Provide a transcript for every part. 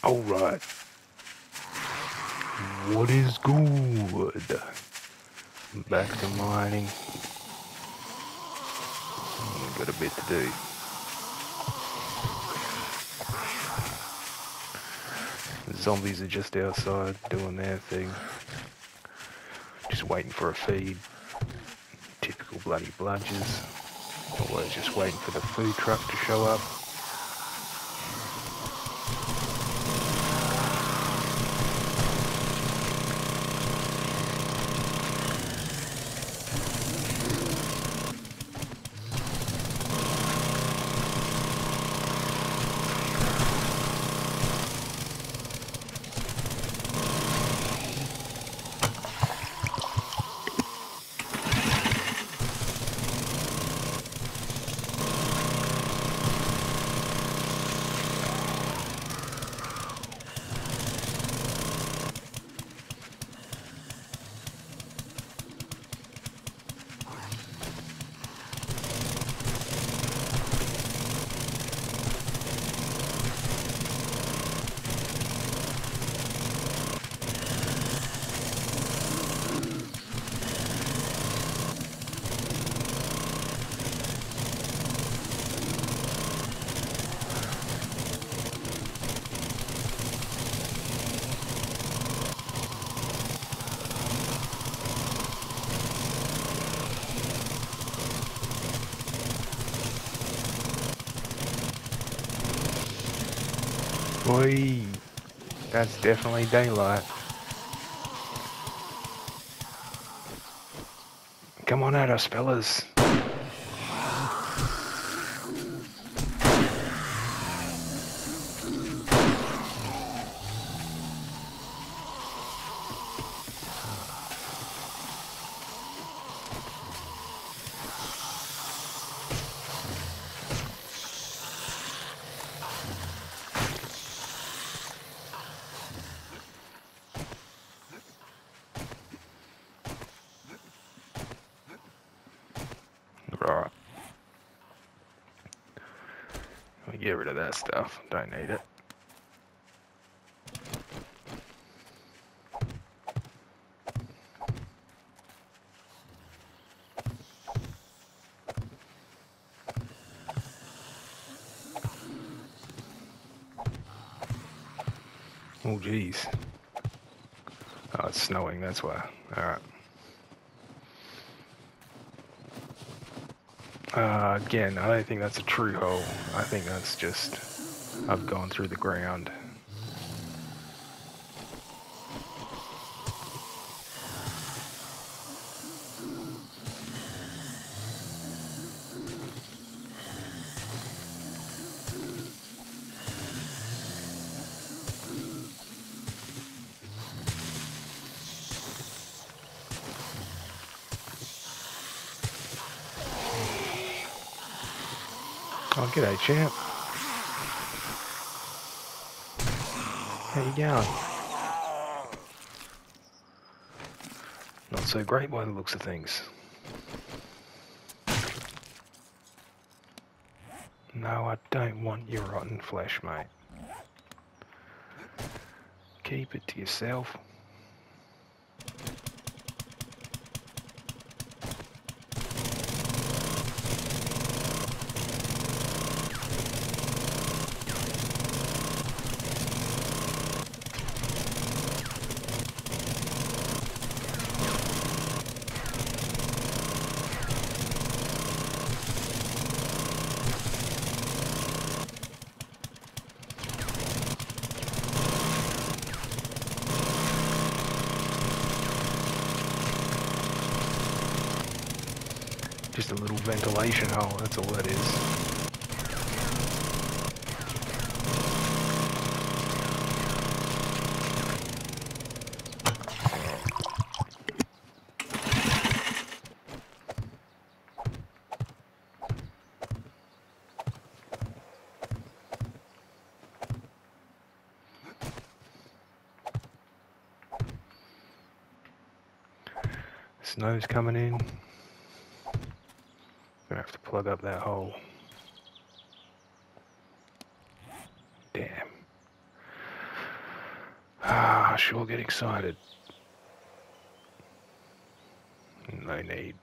Alright. What is good? Back to mining. We've got a bit to do. The zombies are just outside doing their thing. Just waiting for a feed. Typical bloody bludgers. Always just waiting for the food truck to show up. Boy, that's definitely daylight. Come on at us, fellas. Right. Let me get rid of that stuff. Don't need it. Oh, jeez. Oh, it's snowing, that's why. Alright. Again, I don't think that's a true hole. I think that's just... I've gone through the ground. Oh, g'day, champ. How you going? Not so great by the looks of things. No, I don't want your rotten flesh, mate. Keep it to yourself. Just a little ventilation hole, that's all that is. Snow's coming in. Gonna have to plug up that hole. Damn. Ah, sure get excited. No need.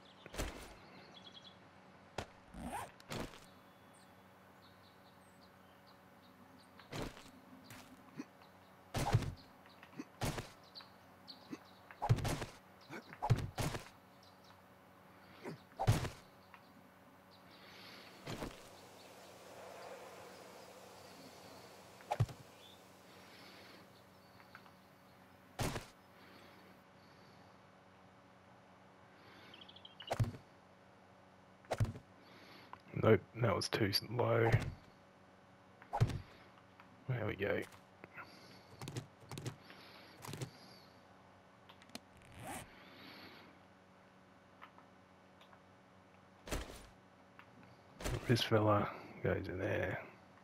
Nope, that was too low. There we go. This fella goes in there.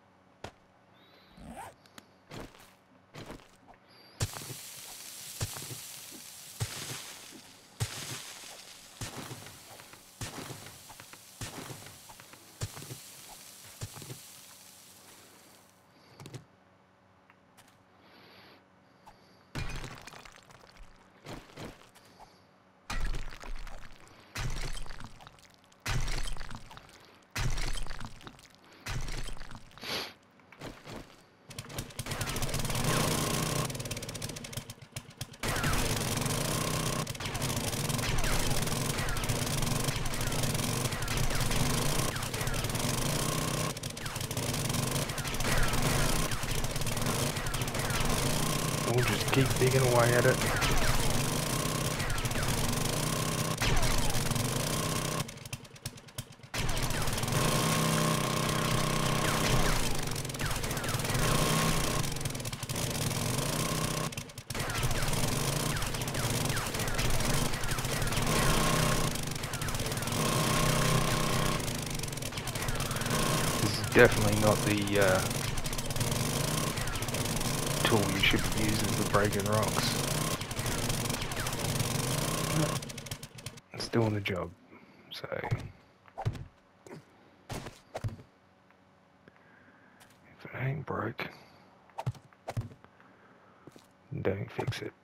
We'll just keep digging away at it. This is definitely not the tool you should be using for breaking rocks. It's doing the job, so if it ain't broke, don't fix it.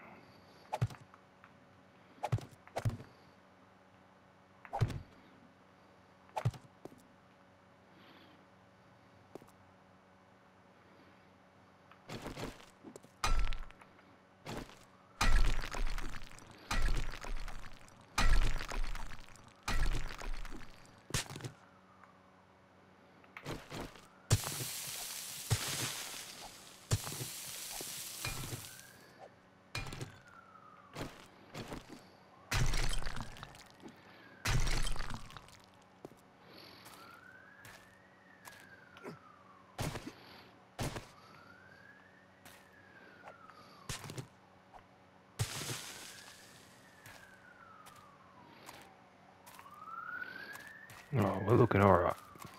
Oh, we're looking alright.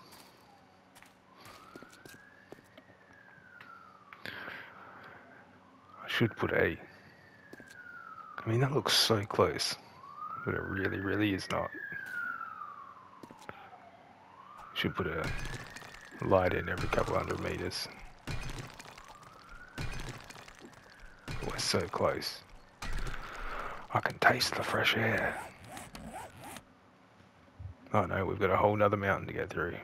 I should put a... I mean, that looks so close, but it really, really is not. Should put a light in every couple hundred meters. We're so close. I can taste the fresh air. Oh no, we've got a whole nother mountain to get through.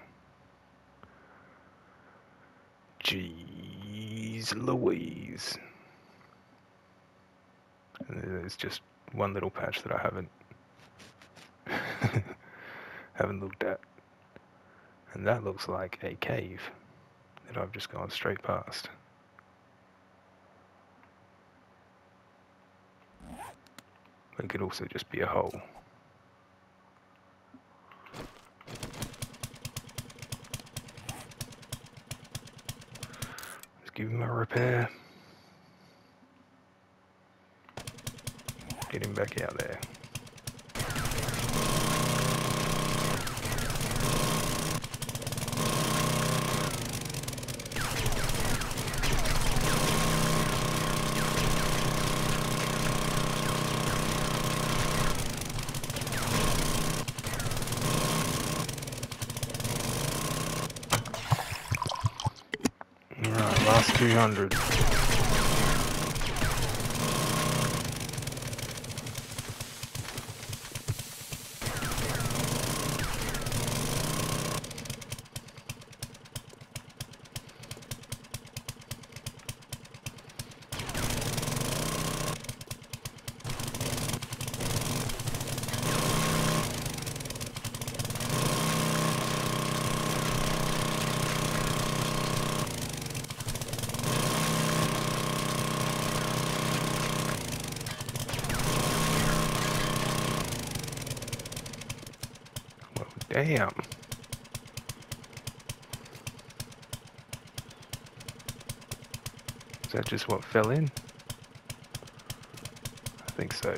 Jeez Louise. And there's just one little patch that I haven't looked at. And that looks like a cave that I've just gone straight past. It could also just be a hole. Let's give him a repair. Get him back out there. Alright, last 200. Damn. Is that just what fell in? I think so.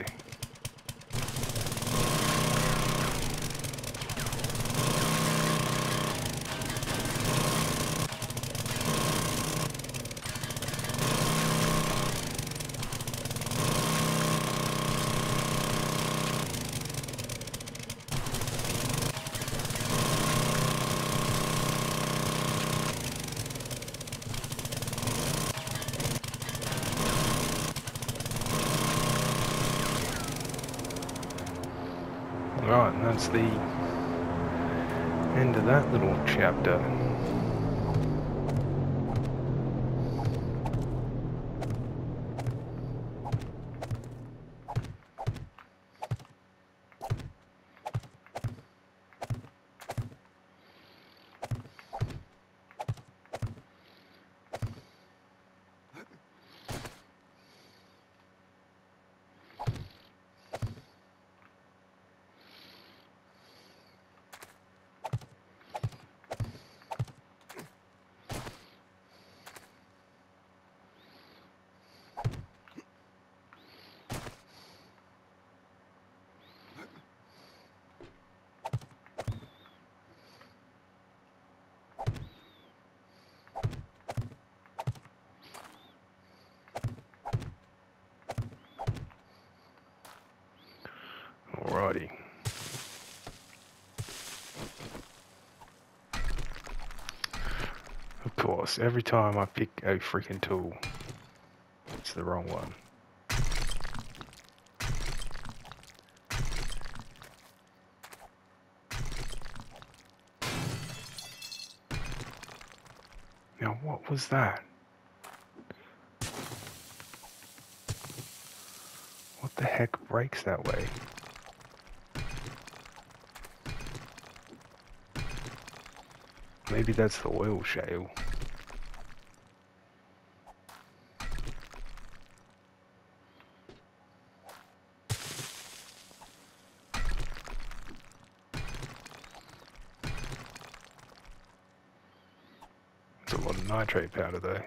Right, and that's the end of that little chapter. Alrighty. Of course, every time I pick a freaking tool, it's the wrong one. Now, what was that? What the heck breaks that way? Maybe that's the oil shale. It's a lot of nitrate powder though.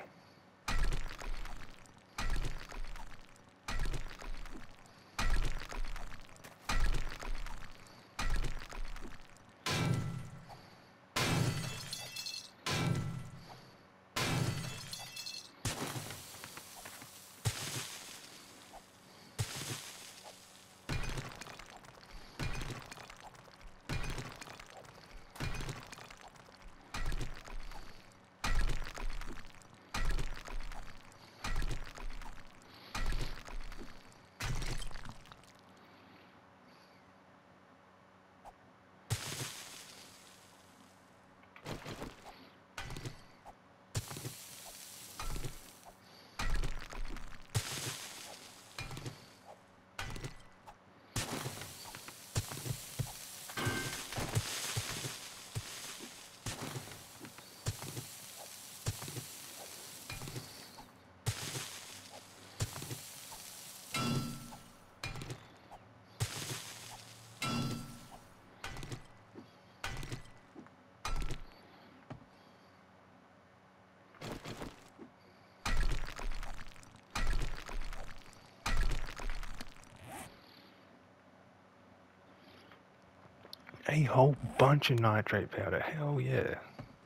A whole bunch of nitrate powder, hell yeah.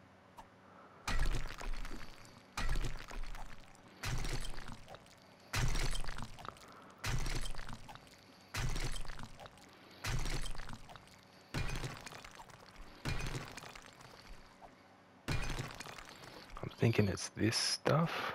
I'm thinking it's this stuff.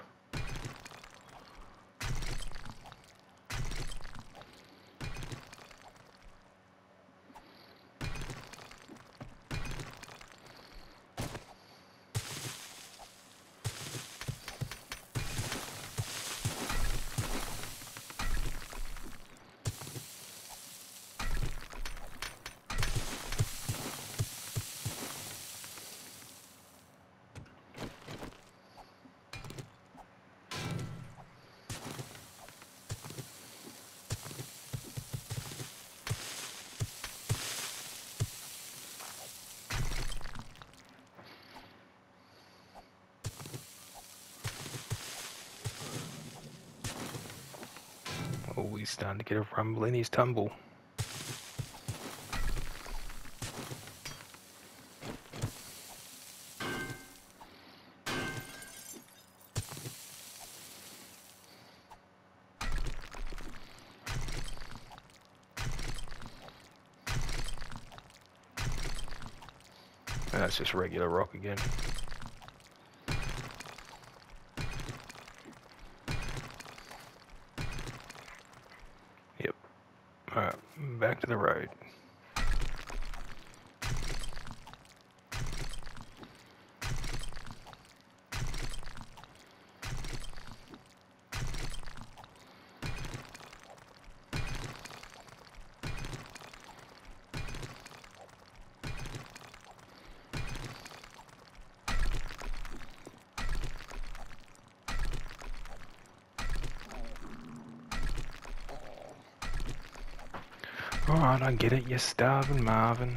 Oh, he's starting to get a rumble in his tumble. And that's just regular rock again. Yep. Alright, back to the road. Alright, I get it, you're starving, Marvin.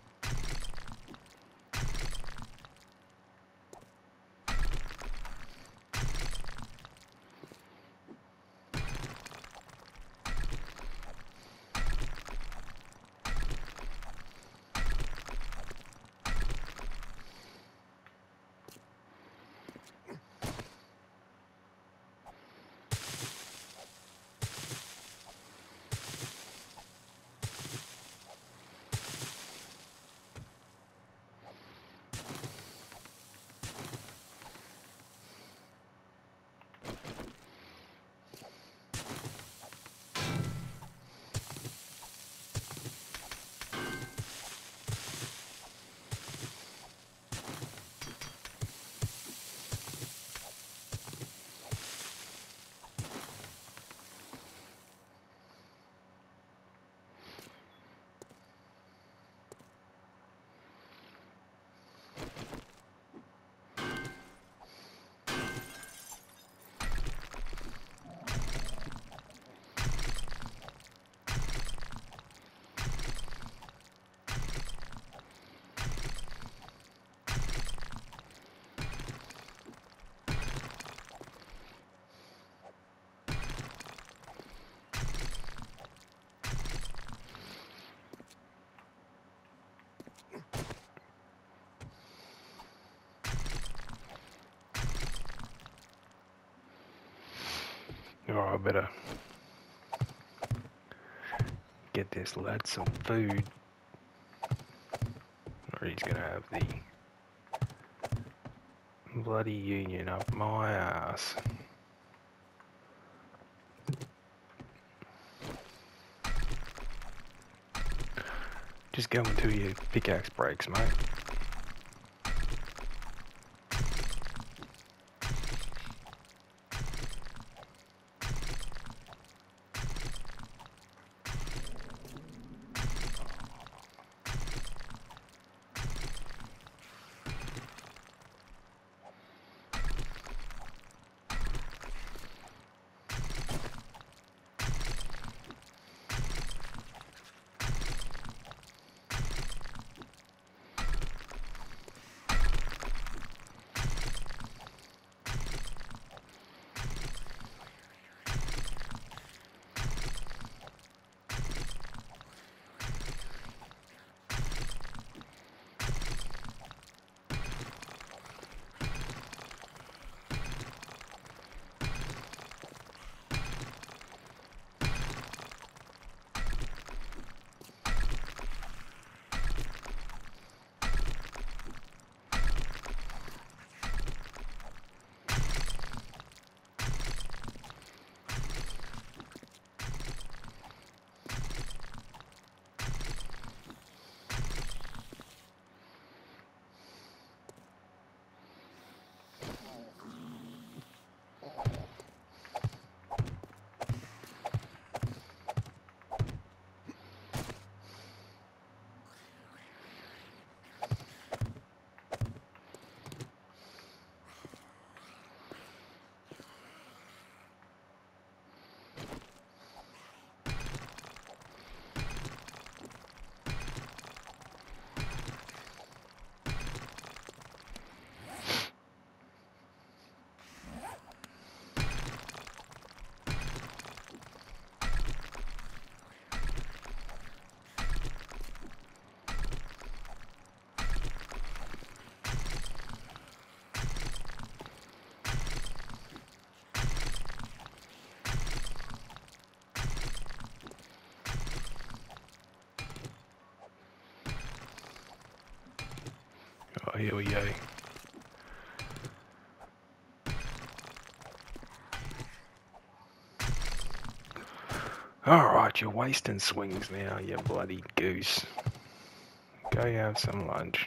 Oh, I better get this lad some food, or he's gonna have the bloody union up my ass. Just go until your pickaxe breaks, mate. here we go. Alright, you're wasting swings now, you bloody goose. Go have some lunch.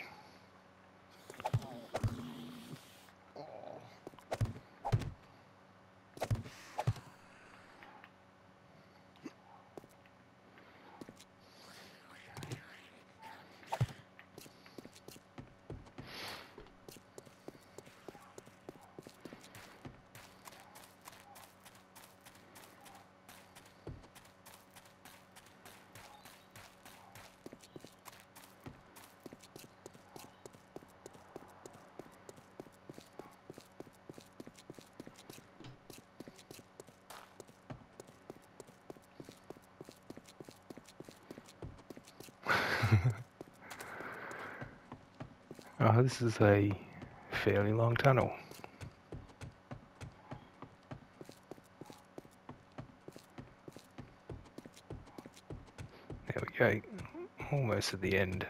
Oh, this is a fairly long tunnel. There we go. Almost at the end.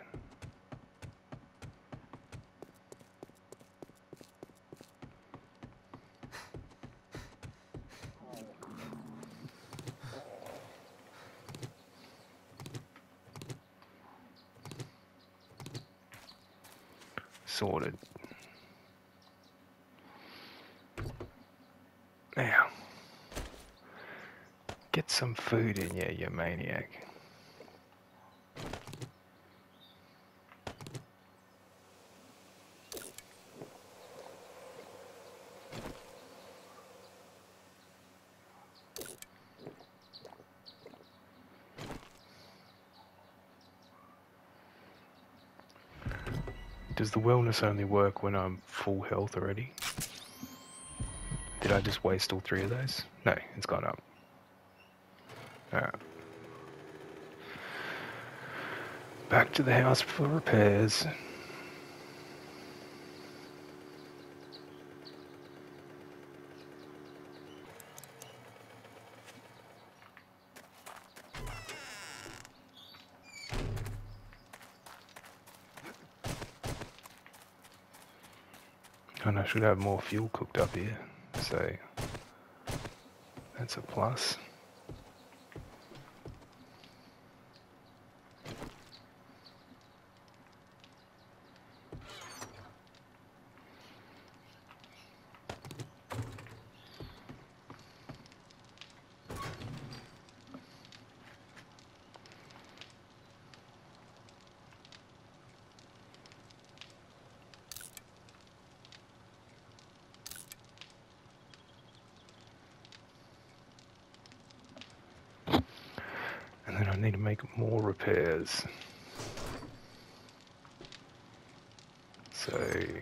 Sorted. Now, get some food in you, you maniac. Does the wellness only work when I'm full health already? Did I just waste all 3 of those? No, it's gone up. Alright. Back to the house for repairs. And I should have more fuel cooked up here, so that's a plus. And then I need to make more repairs. So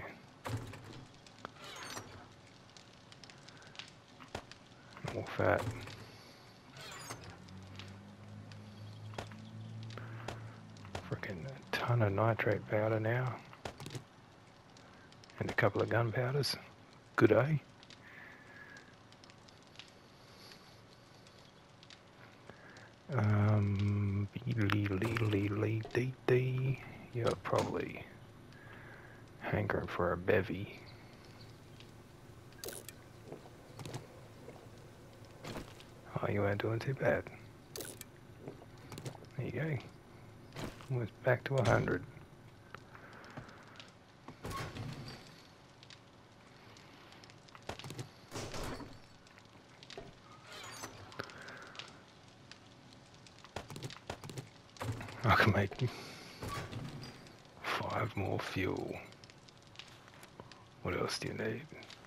more fat. Freaking a ton of nitrate powder now. And a couple of gunpowders. Good, eh? You're probably hankering for a bevy. Oh, you weren't doing too bad. There you go. Almost back to 100. I can make 5 more fuel. What else do you need?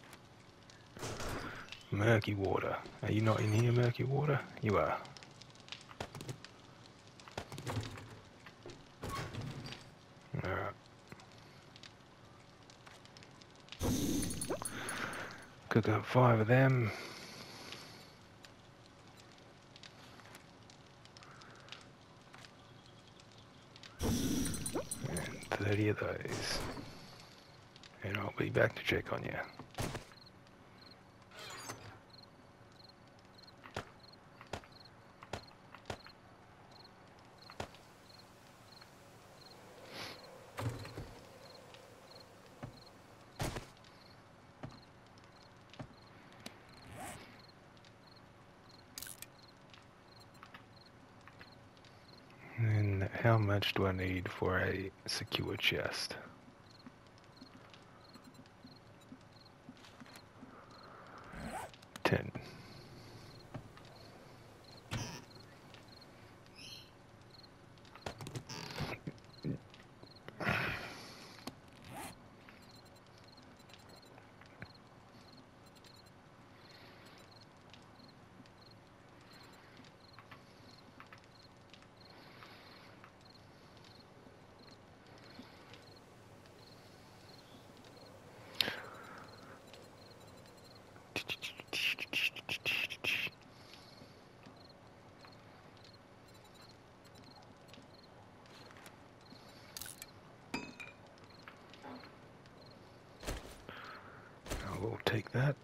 Murky water. Are you not in here, murky water? You are. Alright. Cook up 5 of them. And 30 of those. And I'll be back to check on you. how much do I need for a secure chest? 10. I will take that.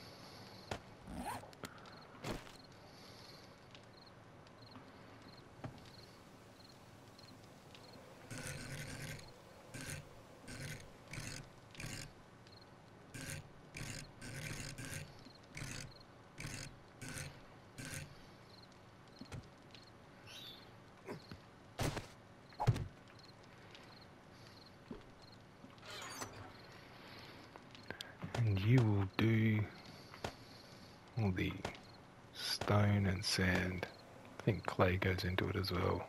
And you will do all the stone and sand. I think clay goes into it as well.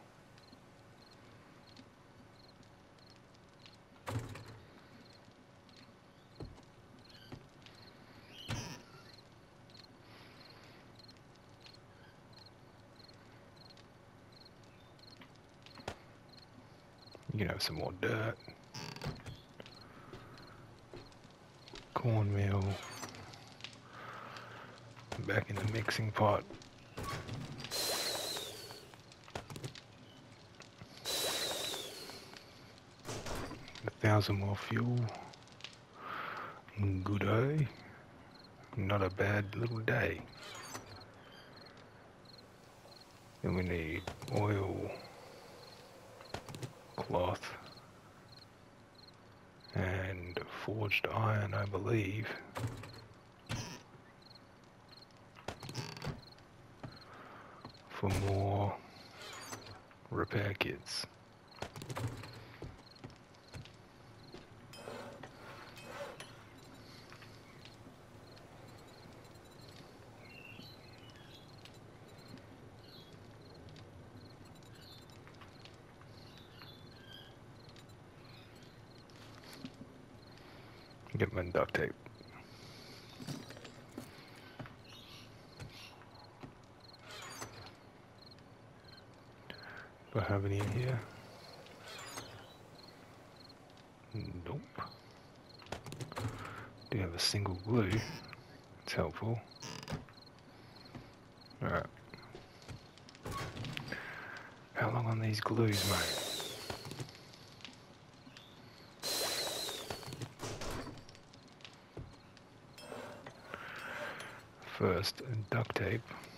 You can have some more dirt. Cornmeal. Back in the mixing pot. A 1,000 more fuel. Good day. Not a bad little day. Then we need oil, cloth, and forged iron, I believe. For more repair kits. Get my duct tape. Do I have any in here? Nope. Do have a single glue. It's helpful. Alright. How long on these glues, mate? First, duct tape.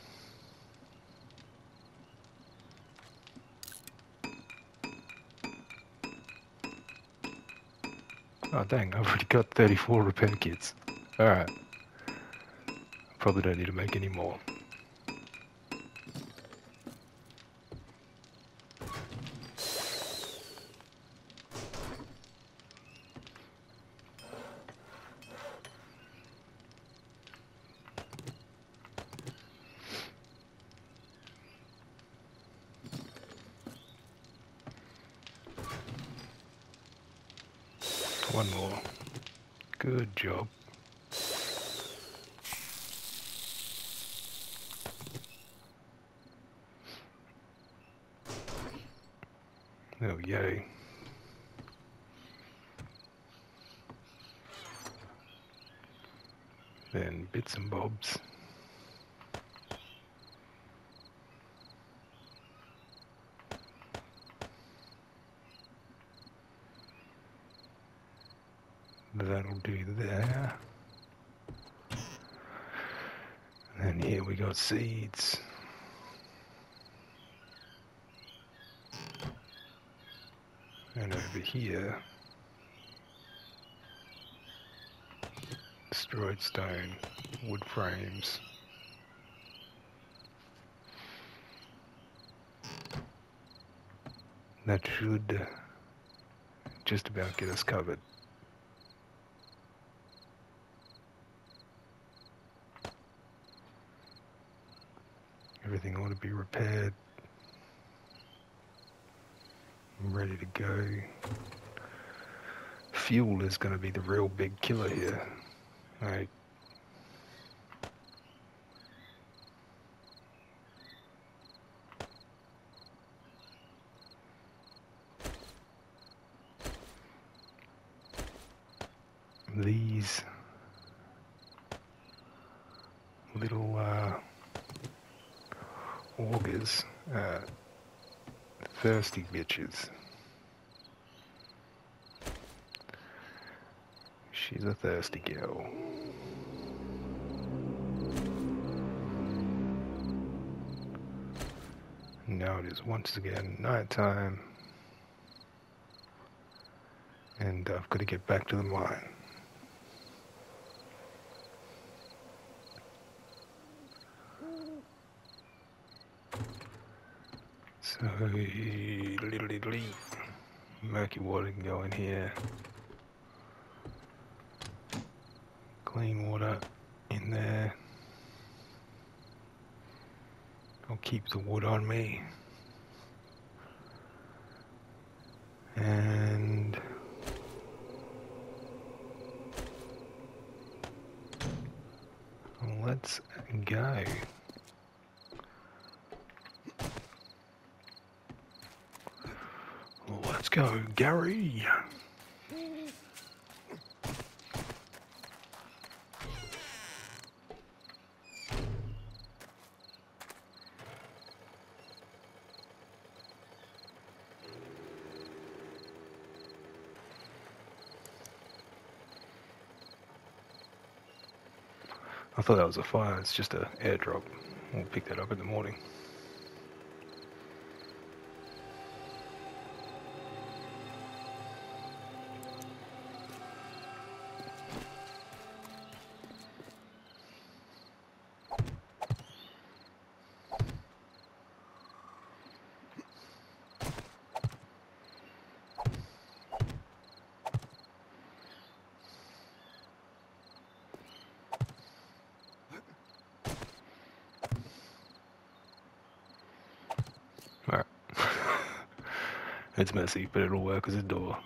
Oh dang, I've already got 34 repair kits. Alright. Probably don't need to make any more. One more. Good job. Oh, yay. Then bits and bobs. That'll do there. And then here we got seeds. And over here, destroyed stone, wood frames. That should just about get us covered. Everything ought to be repaired. I'm ready to go. Fuel is going to be the real big killer here. Right. These little augers, thirsty bitches. She's a thirsty girl. Now it is once again night time, and I've got to get back to the mine. So, murky water can go in here. Clean water in there. I'll keep the wood on me. And let's go. Let's go, Gary. I thought that was a fire. It's just an airdrop. We'll pick that up in the morning. Alright. It's messy, but it'll work as a door.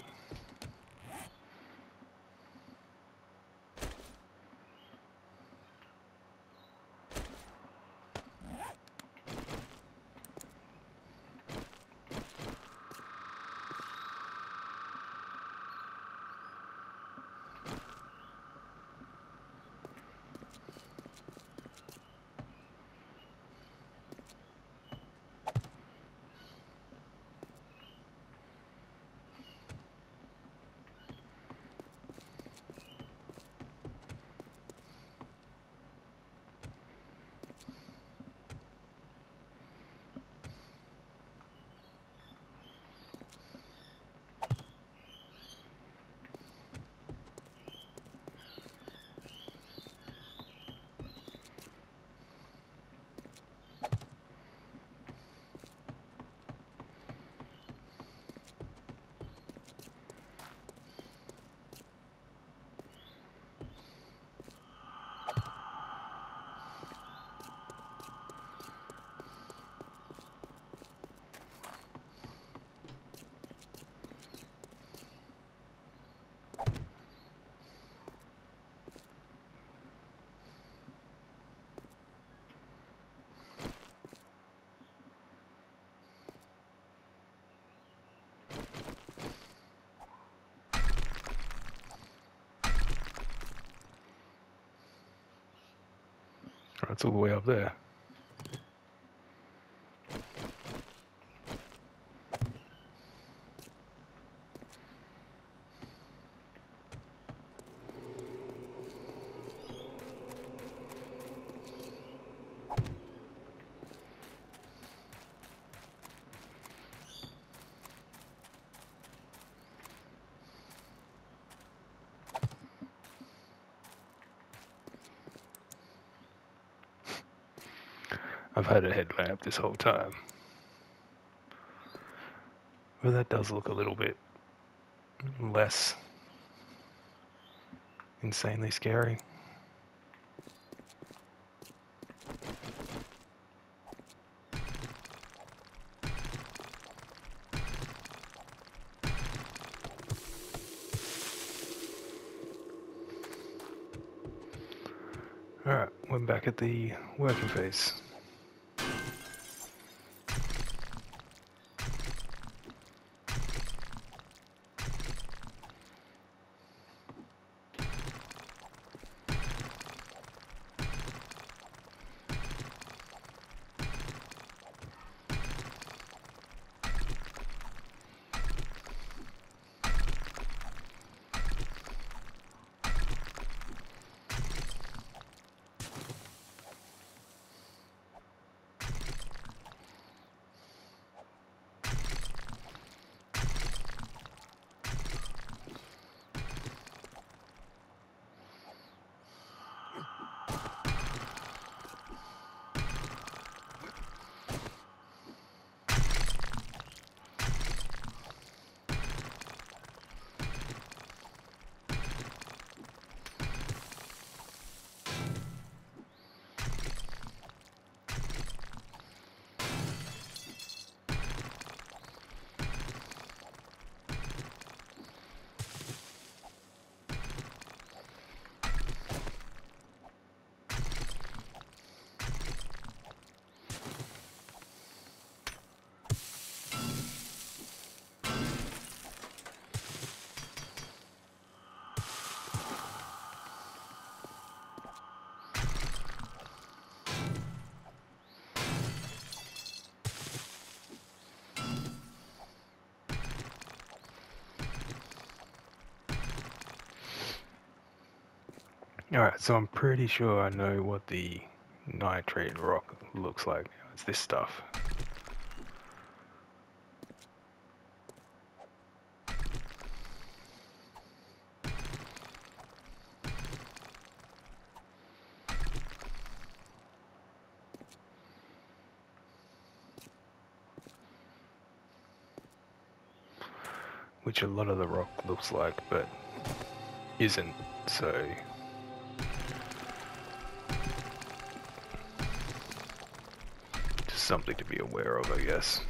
It's all the way up there. I've had a headlamp this whole time. But that does look a little bit less insanely scary. Alright, we're back at the working phase. Alright, so I'm pretty sure I know what the nitrate rock looks like. It's this stuff. Which a lot of the rock looks like, but isn't, so... just something to be aware of, I guess.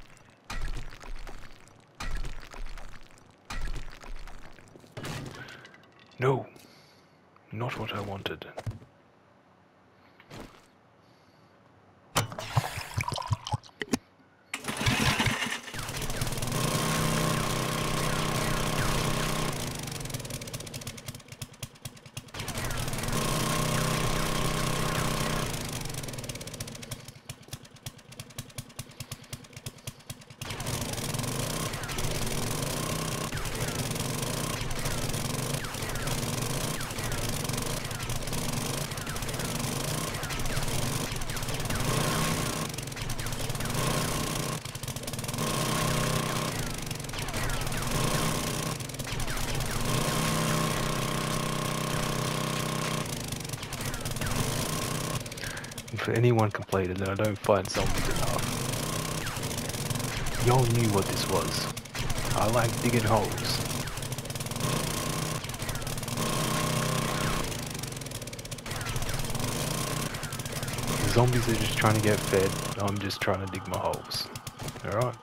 No! Not what I wanted. For anyone complaining that I don't find zombies enough, y'all knew what this was. I like digging holes. The zombies are just trying to get fed, I'm just trying to dig my holes. Alright?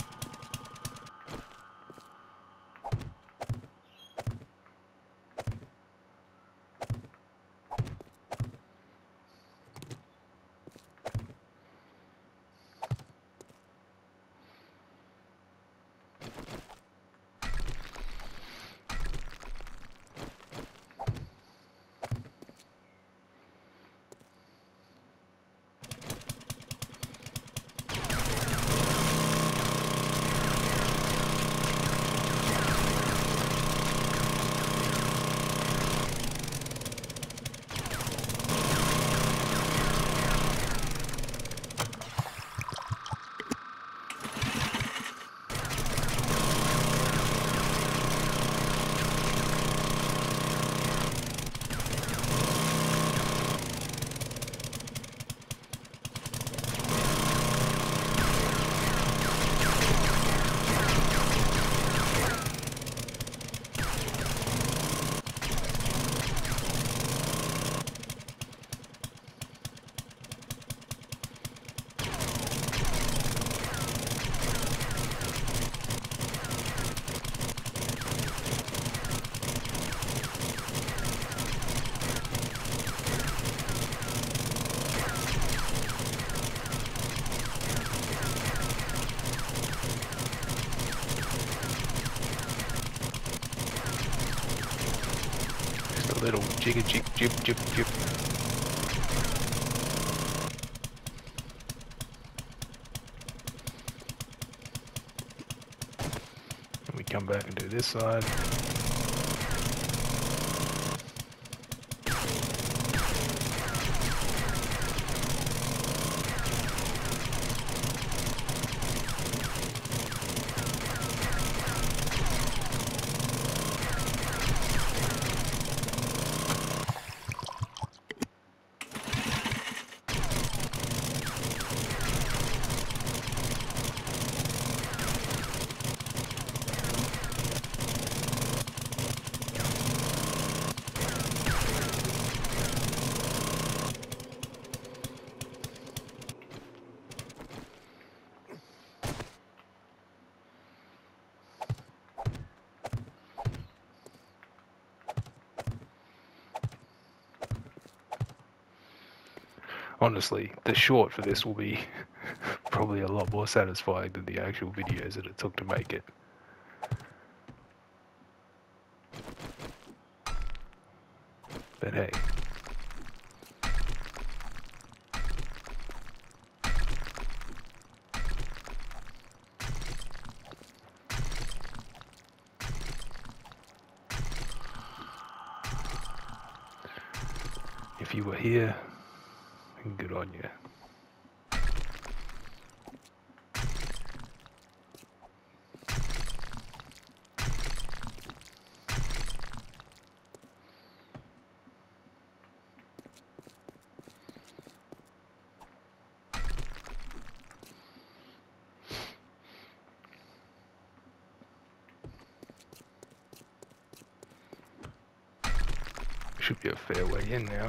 jigga jig jib jib jib. And we come back and do this side. Honestly, the short for this will be probably a lot more satisfying than the actual videos that it took to make it. But hey. If you were here, good on you. Should be a fair way in now.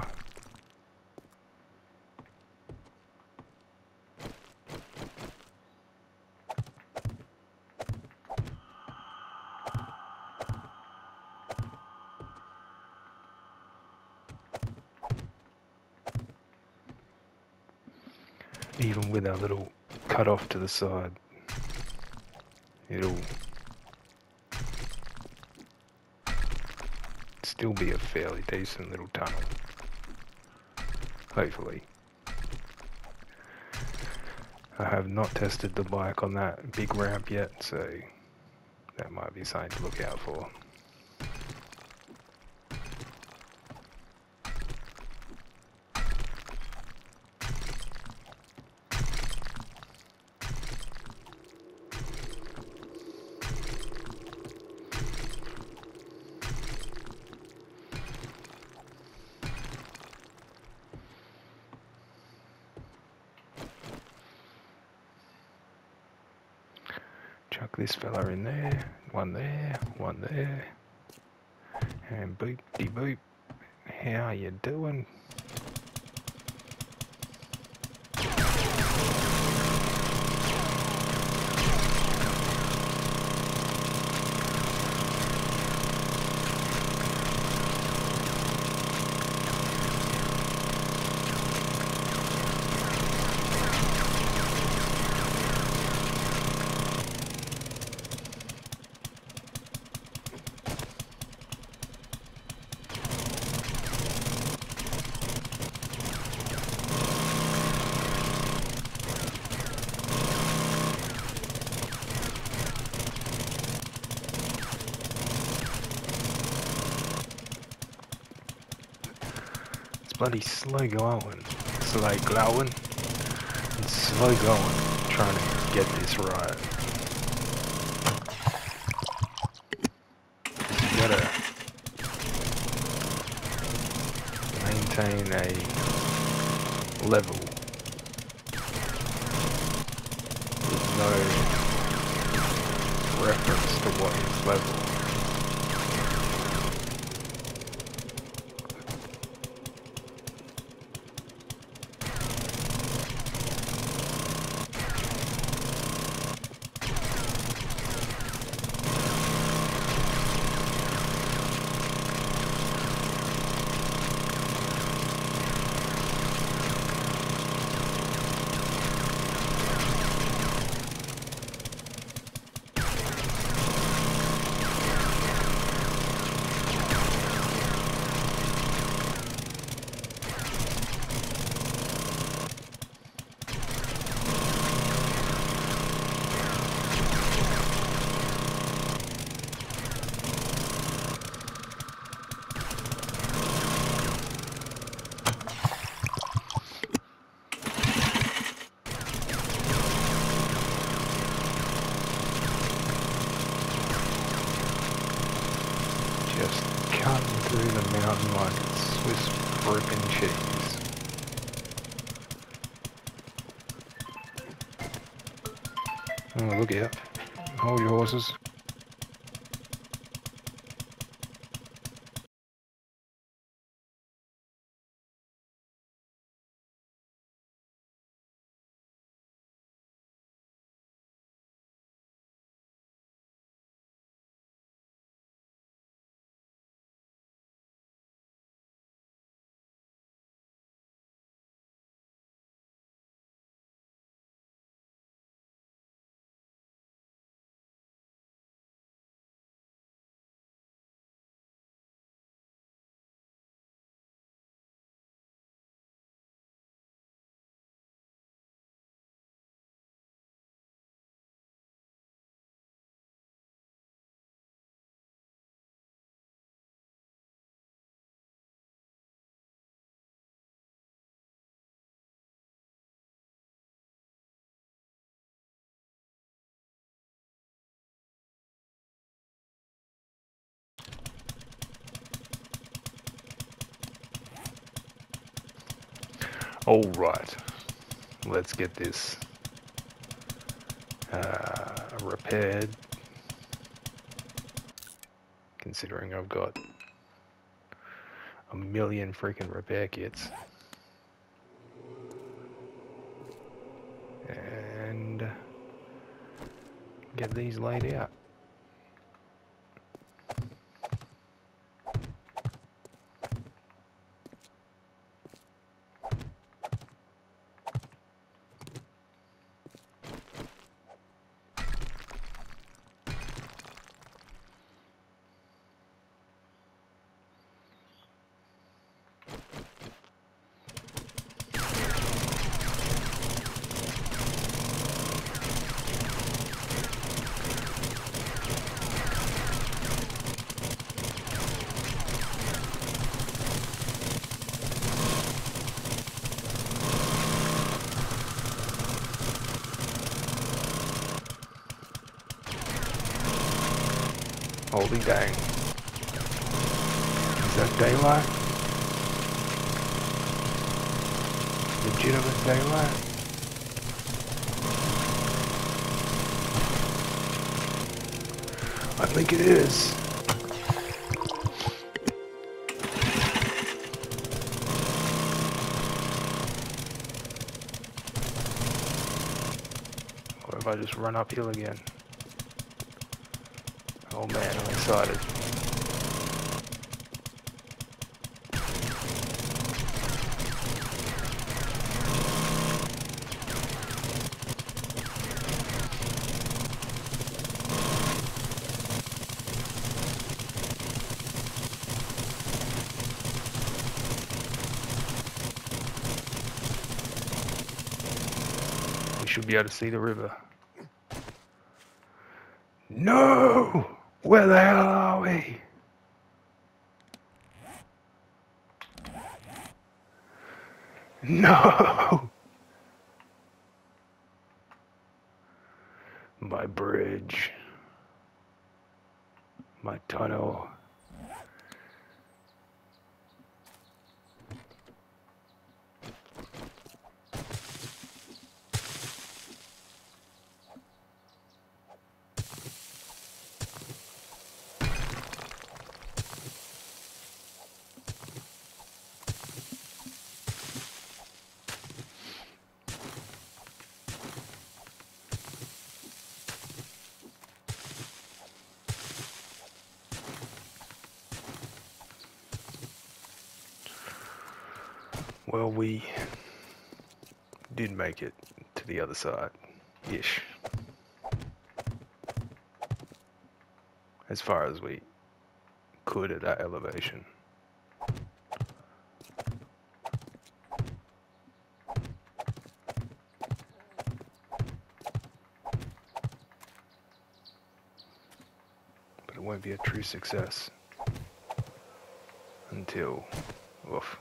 Even with our little cut off to the side, it'll still be a fairly decent little tunnel. Hopefully. I have not tested the bike on that big ramp yet, so that might be something to look out for. Chuck this fella in there, one there, and boop de boop. How you doing? Bloody slow going, and slow going, trying to get this right. You gotta maintain a level with no reference to what is level. run like it's Swiss freaking cheese. Oh, look out. Hold your horses. Alright, let's get this repaired, considering I've got a million freaking repair kits. And get these laid out. Holy dang. Is that daylight? Legitimate daylight? I think it is. Or if I just run uphill again? Oh man, I'm excited. We should be able to see the river. No! Where the hell are we? No! My bridge. My tunnel. Well, we did make it to the other side-ish. As far as we could at that elevation. But it won't be a true success until, oof,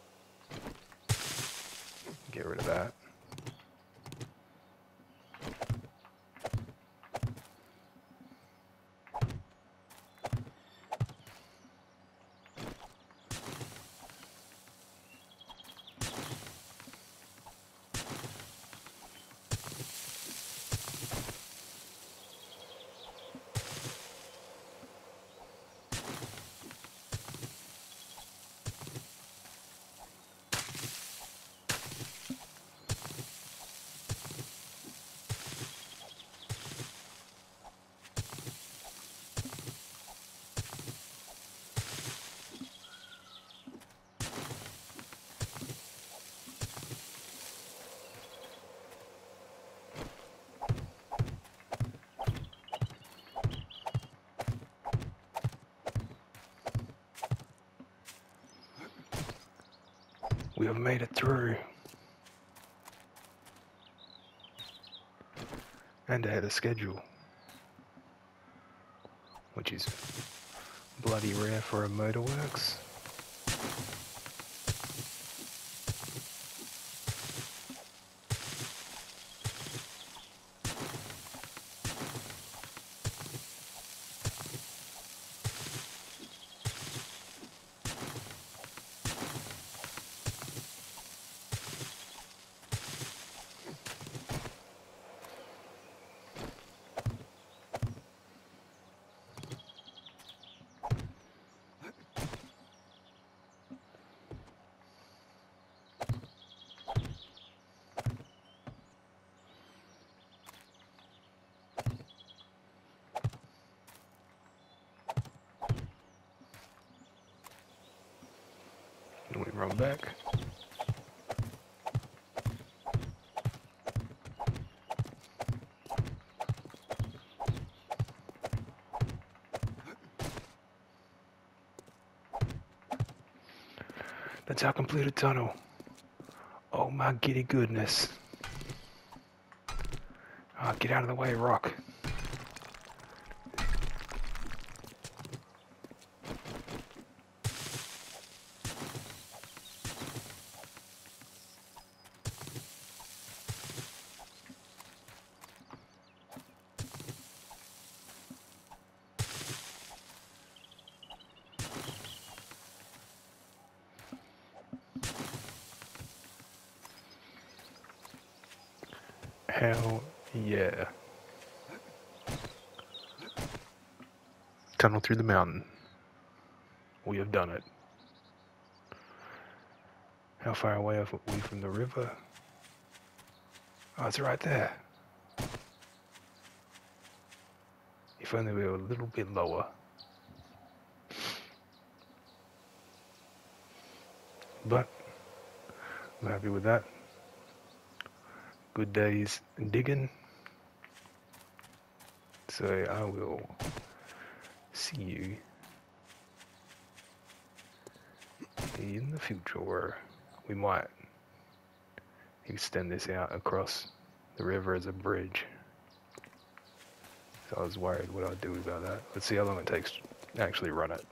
get rid of that. have made it through. And ahead of schedule. Which is bloody rare for a motorworks. And we run back. That's our completed tunnel. Oh my giddy goodness. Oh, get out of the way, Rock. Hell yeah. Tunnel through the mountain. We have done it. How far away are we from the river? Oh, it's right there. If only we were a little bit lower. But I'm happy with that. Good days digging. So I will see you in the future, where we might extend this out across the river as a bridge. So I was worried what I'd do about that. Let's see how long it takes to actually run it.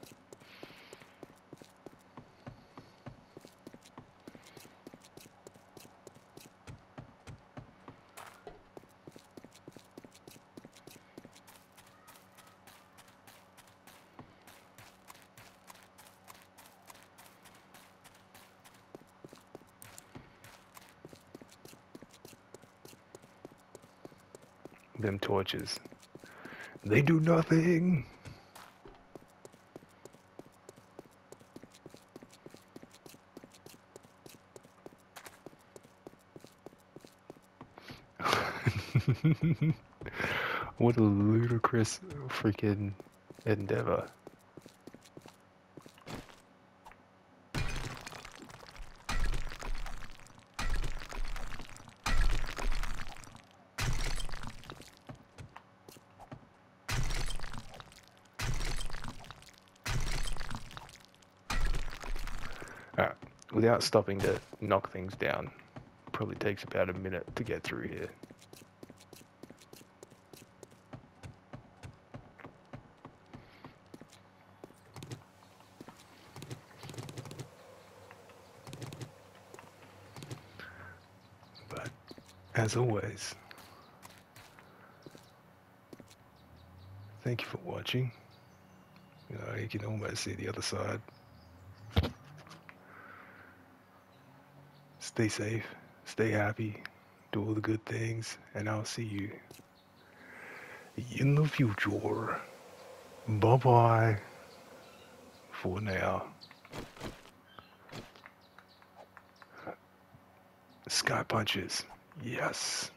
Them torches. They do nothing. What a ludicrous freaking endeavor. Alright, without stopping to knock things down, probably takes about a minute to get through here. But, as always, thank you for watching. You can almost see the other side. Stay safe, stay happy, do all the good things, and I'll see you in the future. Bye-bye for now. Sky punches. Yes.